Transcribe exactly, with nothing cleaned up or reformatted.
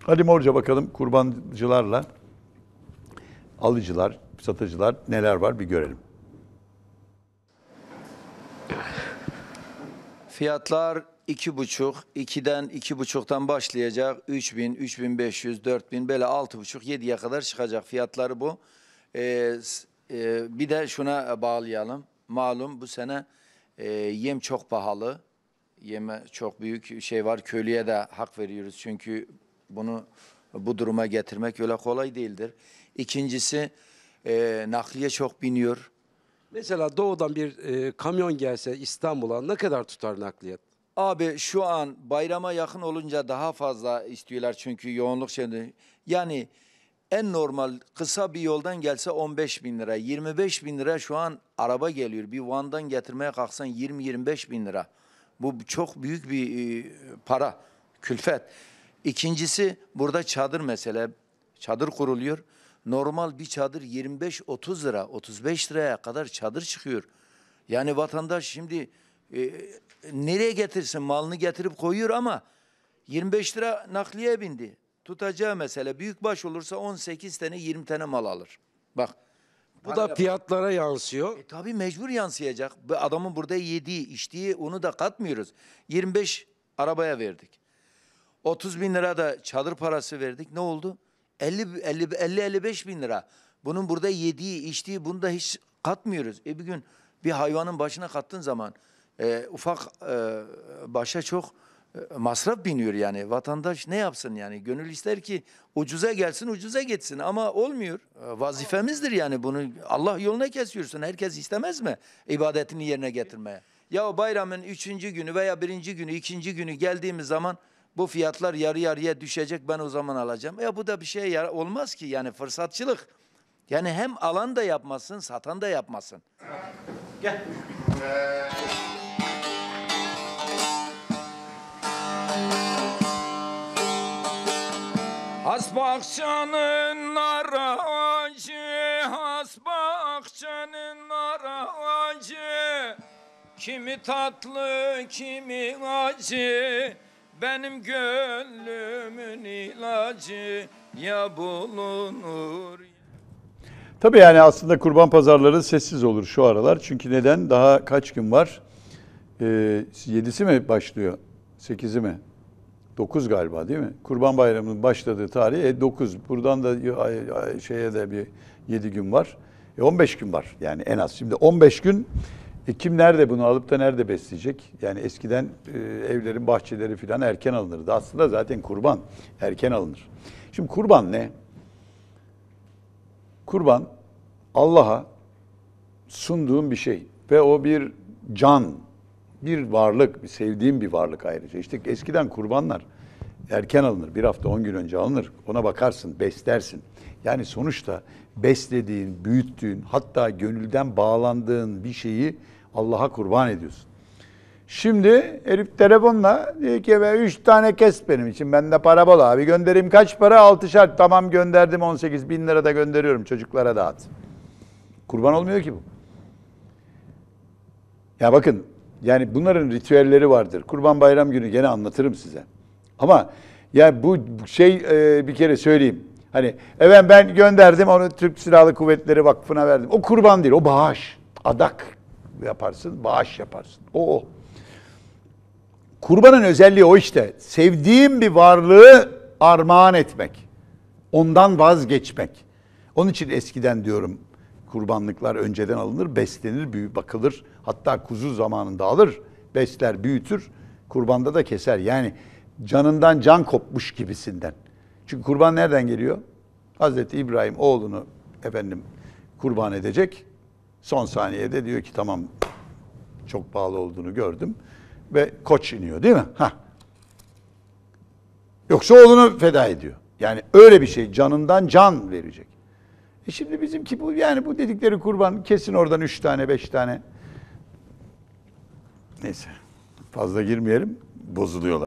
Hadi morca bakalım kurbancılarla alıcılar, satıcılar neler var bir görelim. Fiyatlar iki buçuk, ikiden iki buçuktan başlayacak. Üç bin, üç bin beş yüz, dört bin böyle altı buçuk, yediye kadar çıkacak fiyatları bu. Ee, e, bir de şuna bağlayalım. Malum bu sene e, yem çok pahalı. Yeme çok büyük şey var. Köylüye de hak veriyoruz. Çünkü bunu bu duruma getirmek öyle kolay değildir. İkincisi e, nakliye çok biniyor. Mesela doğudan bir e, kamyon gelse İstanbul'a ne kadar tutar nakliyat? Abi şu an bayrama yakın olunca daha fazla istiyorlar çünkü yoğunluk şeyinde. Yani en normal kısa bir yoldan gelse on beş bin lira, yirmi beş bin lira şu an araba geliyor. Bir Van'dan getirmeye kalksan yirmi yirmi beş bin lira. Bu çok büyük bir e, para, külfet. İkincisi burada çadır mesela. Çadır kuruluyor. Normal bir çadır yirmi beş otuz lira, otuz beş liraya kadar çadır çıkıyor. Yani vatandaş şimdi e, nereye getirsin malını getirip koyuyor ama yirmi beş lira nakliye bindi. Tutacağı mesela büyükbaş olursa on sekiz tane yirmi tane mal alır. Bak. Bu da fiyatlara yansıyor. E, tabii mecbur yansıyacak. Bu adamın burada yediği, içtiği onu da katmıyoruz. yirmi beş arabaya verdik. otuz bin lira da çadır parası verdik. Ne oldu? elli elli beş bin lira. Bunun burada yediği, içtiği bunu da hiç katmıyoruz. E bir gün bir hayvanın başına kattığın zaman e, ufak e, başa çok e, masraf biniyor yani. Vatandaş ne yapsın yani? Gönül ister ki ucuza gelsin, ucuza gitsin ama olmuyor. E, vazifemizdir yani bunu. Allah yoluna kesiyorsun. Herkes istemez mi ibadetini yerine getirmeye? Ya bayramın üçüncü günü veya birinci günü, ikinci günü geldiğimiz zaman bu fiyatlar yarı yarıya düşecek, ben o zaman alacağım. Ya bu da bir şey olmaz ki yani fırsatçılık. Yani hem alan da yapmasın, satan da yapmasın. Gel. Has bahçenin nar ağacı, has bahçenin nar ağacı, kimi tatlı, kimi acı. Benim gönlümün ilacı ya bulunur. Tabii yani aslında kurban pazarları sessiz olur şu aralar. Çünkü neden? Daha kaç gün var? Ee, yedisi mi başlıyor? sekizi mi? dokuz galiba değil mi? Kurban Bayramı'nın başladığı tarih e, dokuz. Buradan da şeye de bir yedi gün var. E, on beş gün var yani en az. Şimdi on beş gün e, kim nerede bunu alıp da nerede besleyecek? Yani eskiden e, evlerin bahçeleri falan erken alınırdı. Aslında zaten kurban erken alınır. Şimdi kurban ne? Kurban Allah'a sunduğun bir şey ve o bir can, bir varlık, bir sevdiğim bir varlık ayrıca. İşte eskiden kurbanlar erken alınır. Bir hafta on gün önce alınır. Ona bakarsın, beslersin. Yani sonuçta beslediğin, büyüttüğün, hatta gönülden bağlandığın bir şeyi Allah'a kurban ediyorsun. Şimdi herif telefonla diyor ki üç tane kes benim için. Bende para bol abi. Göndereyim kaç para? Altışar. Tamam gönderdim on sekiz bin lira da gönderiyorum. Çocuklara dağıt. Kurban olmuyor ki bu. Ya bakın yani bunların ritüelleri vardır. Kurban Bayram günü gene anlatırım size. Ama ya bu şey e, bir kere söyleyeyim. Hani evet ben gönderdim onu Türk Silahlı Kuvvetleri Vakfı'na verdim. O kurban değil, o bağış. Adak yaparsın, bağış yaparsın. O o. Kurbanın özelliği o işte. Sevdiğim bir varlığı armağan etmek. Ondan vazgeçmek. Onun için eskiden diyorum kurbanlıklar önceden alınır, beslenir, büyü bakılır. Hatta kuzu zamanında alır, besler, büyütür. Kurbanda da keser. Yani canından can kopmuş gibisinden. Çünkü kurban nereden geliyor? Hazreti İbrahim oğlunu efendim kurban edecek. Son saniyede diyor ki tamam çok pahalı olduğunu gördüm. Ve koç iniyor değil mi? Hah. Yoksa oğlunu feda ediyor. Yani öyle bir şey canından can verecek. E şimdi bizimki bu yani bu dedikleri kurban kesin oradan üç tane beş tane. Neyse fazla girmeyelim bozuluyorlar.